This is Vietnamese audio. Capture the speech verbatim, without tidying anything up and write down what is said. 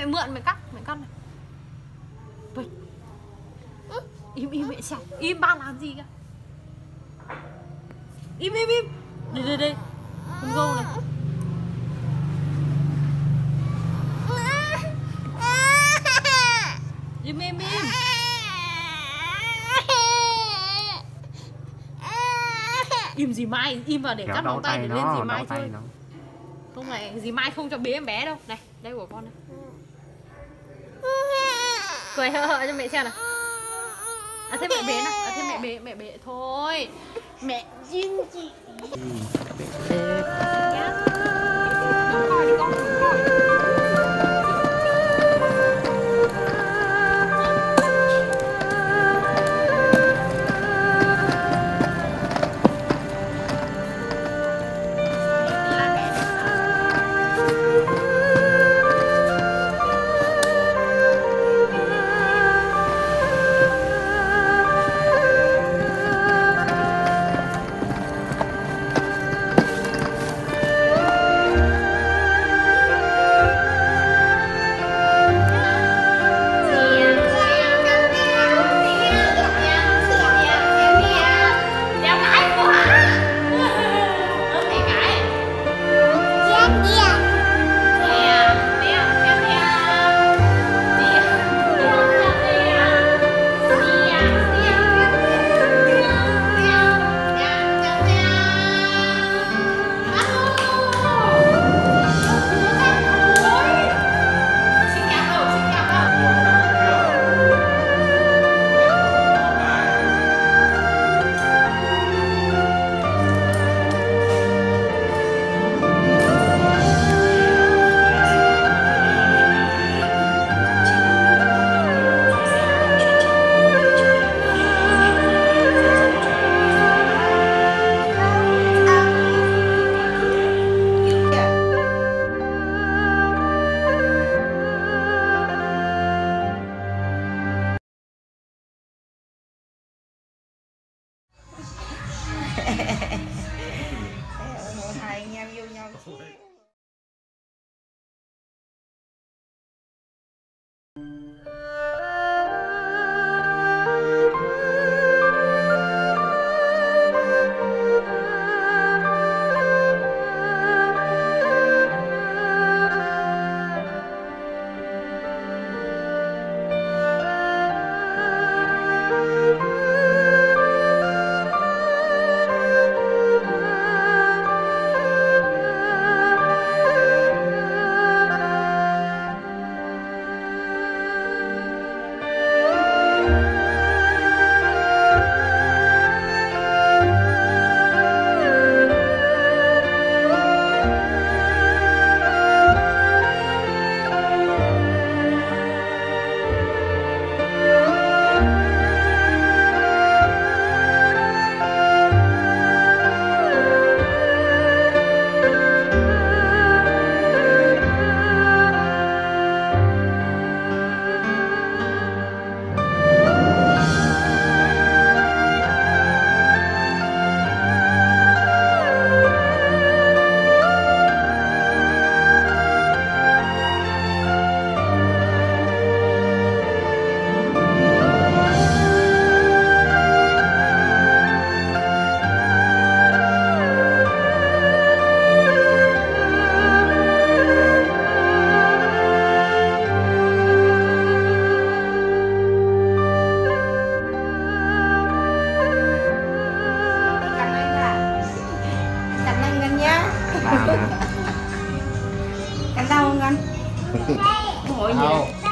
mẹ mượn mẹ cắt, mẹ cắt này. Vậy. Im im mẹ xem, im ba làm gì kìa. Im im im. Đây đây đây. Con gâu này. Im im im. Im gì Mai, im vào để cắt móng tay để lên gì Mai chơi. Không này, gì Mai không cho bế em bé đâu. Này, đây của con này. Cười hơ hơ cho mẹ xem nào. À thế mẹ bế nào, à thế mẹ bế, mẹ bế thôi. Mẹ xin chị. Con coi đi con, coi. Hai anh em yêu nhau chứ. Ăn đau không anh? Không hỏi gì.